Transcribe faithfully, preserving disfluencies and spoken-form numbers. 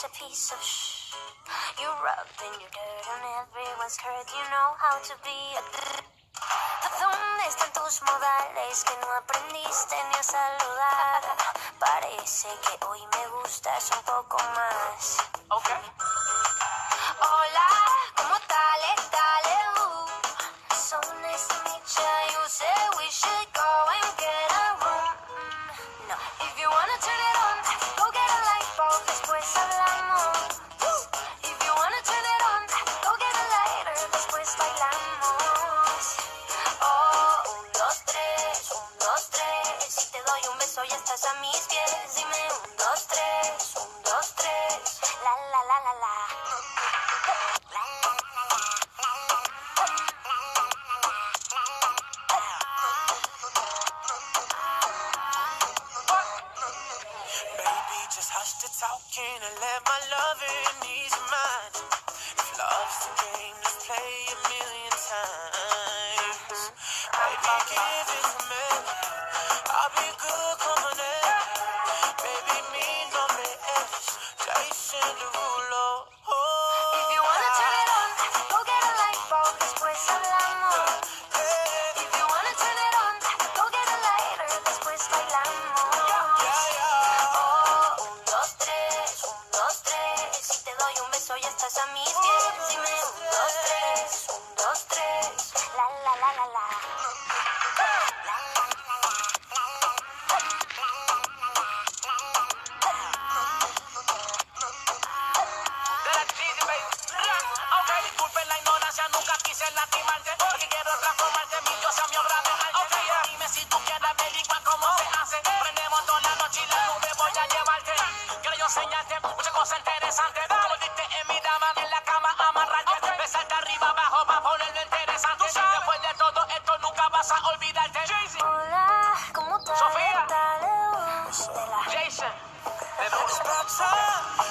piece of shh. You rubbed in your dirt on everyone's skirt. You know how to be a d- ¿Dónde están tus modales que no aprendiste ni a saludar? Parece que hoy me gustas un poco más. Okay. Hola, ¿cómo tal? Dale, uh. So nice to meet ya. You said we should go and get a room. Mm, no. If you wanna turn it on, go get a light bulb, después hablamos. If you wanna turn it on, go get a lighter, después bailamos. Oh, un, dos, tres, un, dos, tres. Si te doy un beso ya estás a mis pies. Dime un, dos, tres, un, dos, tres. La, la, la, la, la. Talking and let my loving ease your mind. If love's the game, let's play a million times. Baby, give it to me. I'll be good company. Baby, me no me es Jason Derulo. If you wanna turn it on, go get a light bulb, después hablamos. If you wanna turn it on, go get a lighter, después bailamos. Ya estás a mis pies, dime un, dos, tres, un, dos, tres, la, la, la, la, la. Ok, disculpen la ignorancia, nunca quise lastimarte, porque quiero transformarte, mi diosa, mi obra de arte. Ok, dime si tú quieres averiguar cómo se hace. Prendemos toda la noche y la nube voy a llevarte. Quiero yo enseñarte muchas cosas interesantes. Como diste en mi dama, en la cama amarrarte. Besarte arriba, abajo, para ponerlo interesante. Después de todo esto nunca vas a olvidarte. Hola, ¿cómo estás? Sofía. Dale, uh, Jason.